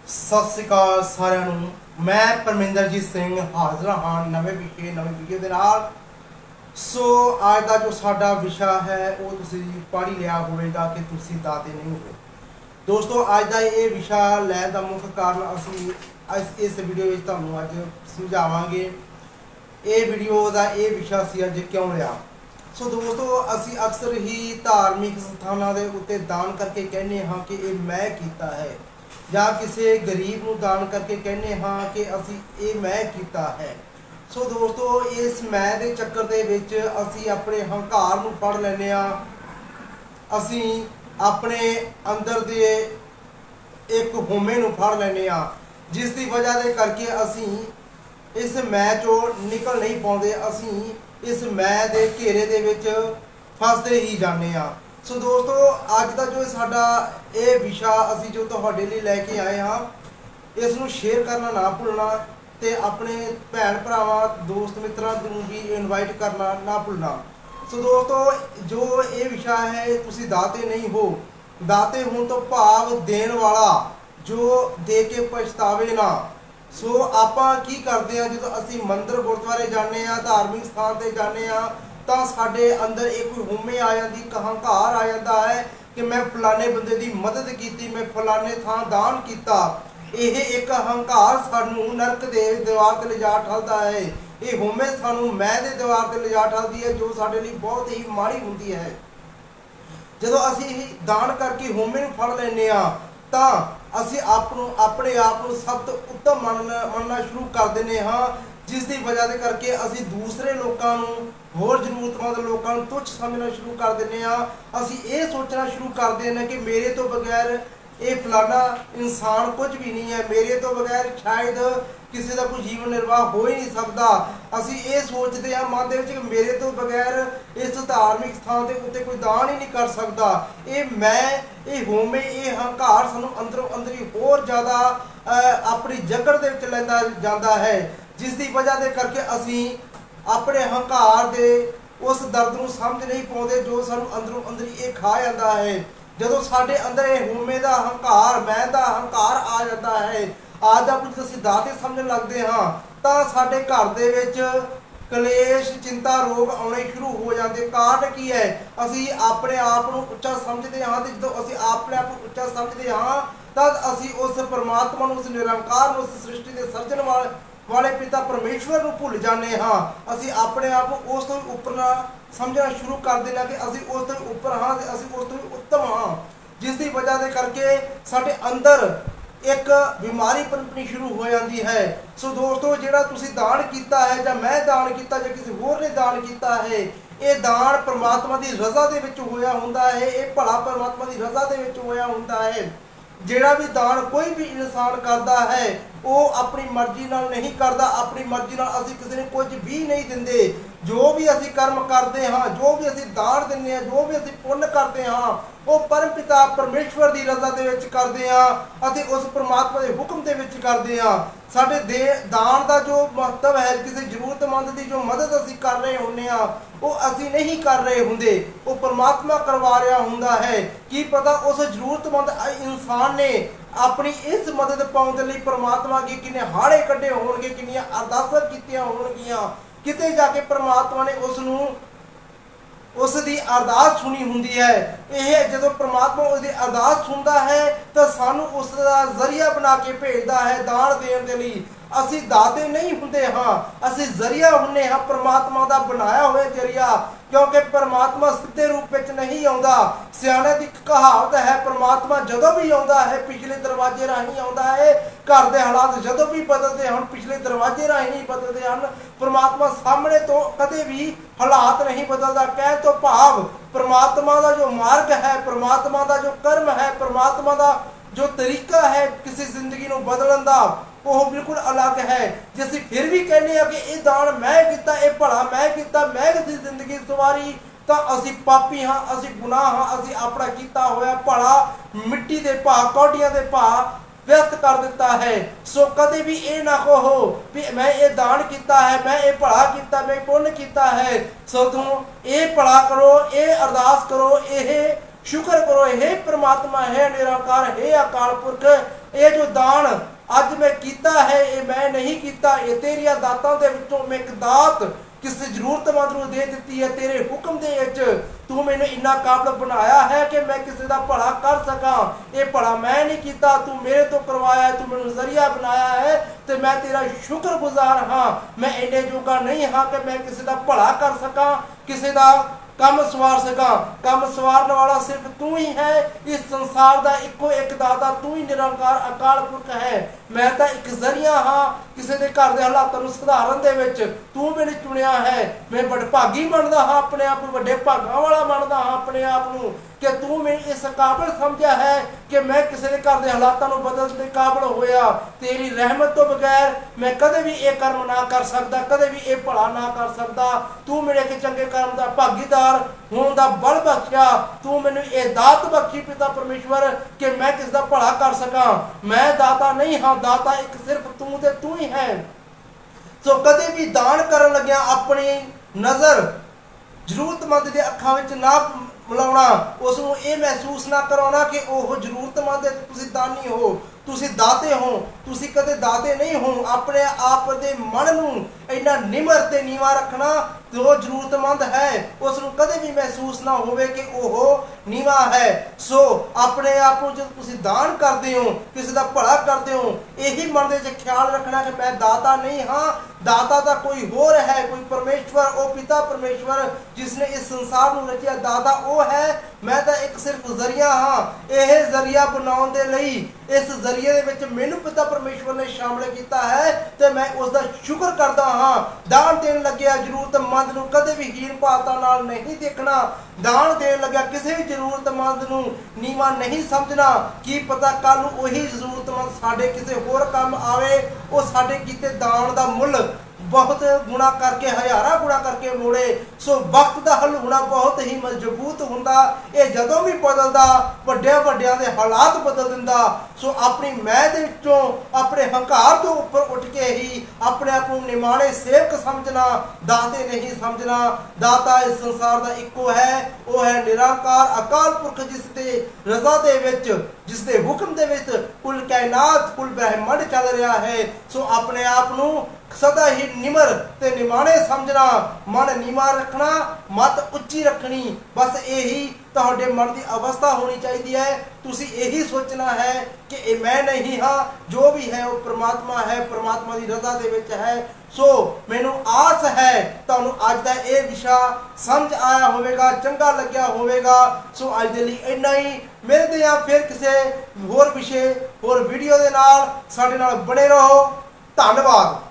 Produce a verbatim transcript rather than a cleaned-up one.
सत श्री अकाल सारिਆਂ ਨੂੰ। मैं परमिंदरजीत सिंह हाजिर हाँ नवे विषय नवी वीडियो के नाल। सो अज का जो साडा विषय है वो तुसी पढ़ ही लिया होगा कि तुसी दाते नहीं हो। दोस्तों अज का ये विषय लैन का मुख्य कारण असी इस वीडियो में तुहानूं अज समझावांगे। ये वीडियो का ये विषय सी अज क्यों लिया। सो दोस्तों असी अक्सर ही धार्मिक स्थानों के उत्ते दान करके कहने हाँ कि ये मैं कीता है, या किसी गरीब को दान करके कहने हाँ कि असी ये मैं कीता है। सो दोस्तों इस मैं के चक्कर दे विच असी अपने हंकार नूं फड़ लैने आ, असी अपने अंदर दे एक होमे नूं फड़ लैने आ, जिस दी वजह दे करके असी इस मैं चों निकल नहीं पाउंदे। असी इस मैं दे घेरे दे विच फसदे ही जाने आ। सो दोस्तों अज का जो साडा ये विषय असी जो तुहाडे लई लैके आए हाँ, इसनूं शेयर करना ना भुलना ते अपने भैन भरावां दोस्त मित्रां नूं भी इनवाइट करना ना भुलना। सो दोस्तों जो ये विषय है तुसी दाते नहीं हो, दाते होण तो भाव देण वाला जो दे के पछतावे ना। सो आपां की करदे आ जदों असी मंदिर गुरुद्वारे जाने आ, धार्मिक स्थान ते जाने आ, तो साडे अंदर एक कोई हुमे आ जाती, एक हंकार आ जाता है कि मैं फलाने बंदे की मदद की, मैं फलाने थां दान किया। यह एक हंकार सानू नरक दे दीवार ते लिजा ठलता है। ये हुमे सानू मैं दे दीवार ते लिजा ठलती है, जो साडे लई बहुत ही माड़ी हुंदी है। जदों असी दान करके हुमे नूं फड़ लैने आ तां असी आपनूं अपने आप नूं सब तो उत्तम मनना मनना शुरू कर दिंदे हाँ, जिस दी वजह दे करके असी दूसरे लोगों नूं होर जरूरतमंद लोगों को तुच्छ समझना शुरू कर देने आ। असी ये सोचना शुरू कर देने कि मेरे तो बगैर ये फलाना इंसान कुछ भी नहीं है, मेरे तो बगैर शायद किसी का कोई जीवन निर्वाह हो ही नहीं सकता। असी ये सोचते हैं मन दे विच कि मेरे तो बगैर इस धार्मिक स्थान के उत्ते कोई दान ही नहीं कर सकता। ये मैं ये होमे ये हंकार सानू अंदरों अंदरी होर ज़्यादा अपनी जकड़ दे विच लैंदा जांदा है, जिस दी वजह दे करके असी अपने हंकार दे उस दर्द नूं समझ नहीं पाउंदे जो सानू अंदरों अंदरी ये खा जाता है। जदों साडे अंदर ये होमे दा हंकार मैं दा हंकार आ जाता है, आज दा कुछ असीं दाते समझण लगदे हाँ, तां साडे घर दे विच कलेश चिंता रोग आने शुरू हो जाते। कारण की है असी अपने आप को उच्चा समझते हाँ, तो जो असी अपने आप को उच्चा समझते हाँ तद असी उस परमात्मा उस निरंकार उस सृष्टि के सर्जन वाले वाले पिता परमेश्वर को भुल जाने हाँ। असी अपने आप को उस तो उपर समझना शुरू कर देना कि असी उस तो उपर हाँ, असी उस तो उत्तम हाँ, जिस की वजह से करके साडे अंदर एक बीमारी पनपनी शुरू हो जाती है। सो दोस्तों जिहड़ा तुसी दान किया है या मैं दान किया या किसी होर ने दान किया है, ये दान परमात्मा की रज़ा दे विच होया हुंदा है, ये भला परमात्मा की रज़ा दे विच होया हुंदा है। जिहड़ा भी दान कोई भी इंसान करता है वो अपनी मर्जी नाल नहीं करता, अपनी मर्जी नाल असी किसी ने कुछ भी नहीं दिंदे। जो भी असी कर्म करते हाँ, जो भी असी दान दिंदे हाँ, जो भी असी पुण्य करते हाँ, वो परम पिता परमेश्वर की रज़ा दे विच करते हाँ, असी उस परमात्मा के हुक्म दे विच करते हाँ। साडे दे दान का जो महत्व है, किसी जरूरतमंद की जो मदद असी कर रहे होंगे हाँ, वो असी नहीं कर रहे होंगे, वो परमात्मा करवा रहा हुंदा है। की पता उस जरूरतमंद इंसान ने अपनी इस मदद पाने लई परमात्मा की किन्ने हाड़े कड्ढे होणगे, किन्नियां अरदासां कीतियां होणगियां, किते जाके परमात्मा ने उसनूं उसकी अरदास सुनी हुंदी है। यह जदों परमात्मा उसकी अरदास सुनता है तो सानू उसका जरिया बना के भेजता है दान देने के लिए। असी दाते नहीं हुंदे हाँ, असी जरिया हुंदे हाँ, परमात्मा का बनाया हुआ जरिया, क्योंकि परमात्मा सीधे रूप में नहीं आता। सियाणे की कहावत है परमात्मा जदों भी आता है पिछले दरवाजे राही आता है, घर के हालात जदों भी बदलते हैं पिछले दरवाजे राही नहीं बदलते हैं। परमात्मा सामने तो कदे भी हालात नहीं बदलता। कह तो भाव परमात्मा का जो मार्ग है, परमात्मा का जो कर्म है, परमात्मा का जो तरीका है किसी जिंदगी को बदलन का वो बिल्कुल अलग है। जैसे फिर भी कहने कि ये दान मैं किया, ये भला मैं किया, मैं किसी जिंदगी सवारी, तो असी पापी हाँ, असी गुनाह हाँ, असी अपना किया होया भला मिट्टी के भाव कौडियां के भाव व्यस्त कर दिता है। सो कदे भी ये ना कहो भी मैं ये दान किया है, मैं ये भला किया, मैं पुण्य किया है। सो तुम ये भला करो, ये अरदास करो, ये शुक्र करो, हे परमात्मा, हे निरंकार, हे अकाल पुरख, ये जो दान अज मैं कीता है ये मैं नहीं कीता, ये तेरिया दातां दे विचों मैं एक दात किसी जरूरतमंद नूं दे दित्ती है। तेरे हुक्म दे विच तू मैनूं इन्ना काबिल बनाया है कि मैं किसी दा भला कर सकां। ये भला मैं नहीं कीता, तू मेरे तो करवाया, तू मैनूं जरिया बनाया है ते मैं तेरा शुक्रगुजार हाँ। मैं इन्ने जोगा नहीं हाँ कि मैं किसी दा भला कर सकां, किसी दा कम सवार सका। कम सवारन वाला सिर्फ तू ही है। इस संसार का इको एक दाता तू ही निरंकार अकाल पुरख है। मैं तो एक जरिया हाँ किसी के घर के हालातों को सुधारन दे विच तू मैंने चुनिया है। मैं बड़भागी मनदा हाँ अपने आप को, वड्डे भागां वाला मनदा हाँ अपने आप को कि तू मैं इस काबिल समझा है कि मैं किसी के घर के हालातों को बदलने के काबिल होया। तेरी रहमत तो बगैर मैं कदे भी ये कर्म ना कर सकता, कदे भी ये भला ना कर सकता। तू मेरे एक चंगे कर्म का भागीदार होने का बल बख्शिया। तू मैनूं ये दात बख्शी पिता परमेश्वर कि मैं किसी का भला कर सका। मैं दाता नहीं हाँ, दाता एक सिर्फ तू ते तू ही है। सो कदे भी दान करन लग्या अपनी नज़र जरूरतमंद के अखां विच ना मिलाउणा, उसनूं ये महसूस ना कराउणा कि ओह जरूरतमंद है, तुसीं दानी हो, तुसीं दाते हो। तुसीं कदे दाते नहीं हो। अपने आप दे मन नूं इन्ना निमर ते नीवा रखना जो जरूरतमंद है उसनूं कदे भी महसूस ना होवे कि ओह नीवा है। सो अपने आप को जब तुसीं दान करते हो, किसी का भला करते हो, यही मन दे विच ख्याल रखना कि मैं दाता नहीं हाँ, दाता तो कोई होर है, कोई परमेश्वर, ओ पिता परमेश्वर जिसने इस संसार को रचिया, दाता वो है। मैं तो एक सिर्फ जरिया हाँ। यह जरिया बनाने के लिए इस जरिए दे विच मैनूं पिता परमेश्वर ने शामिल किया है तो मैं उसका शुक्र करता हाँ। दान देन लग्या जरूरतमंद नूं कदे भी हीन भावता नाल नहीं देखना। दान देन लग्या किसी भी जरूरतमंद नूं नीवा नहीं समझना। की पता कल नूं वही जरूरतमंद साडे किसी होर काम आवे, वो साडे कीते दान दा मुल बहुत गुणा करके हज़ारा गुणा करके मोड़े। सो वक्त का हल होना बहुत ही मजबूत होंदा। ये जदों भी बदलदा वड्डिया वड्डियां दे हालात बदल दिंदा। सो अपनी मैं दे विचों अपने हंकार तो ऊपर उठ के ही अपने आप को निमाणे सेवक समझना, दाते नहीं समझना। दाता इस संसार का इको है, वो है निरंकार अकाल पुरख जिसके रजा दे विच, जिसके हुक्म दे विच कुल कायनात कुल ब्रह्मंड चल रहा है। सो अपने आप को सदा ही निमर ते निमाणे समझना, मन नीवा रखना, मत उच्ची रखनी। बस यही तुहाडे मन की अवस्था होनी चाहिए है। तुसी यही सोचना है कि ये मैं नहीं हाँ, जो भी है वो परमात्मा है, परमात्मा की रजा दे विच है। सो मैनू आस है तुहानू अज दा ये विषय समझ आया होवेगा, चंगा लग्या होवेगा। सो अज दे लई इन्ना ही। मिलते हैं फिर किसी होर विषय होर वीडियो दे नाल। साडे नाल बने रहो। धन्यवाद।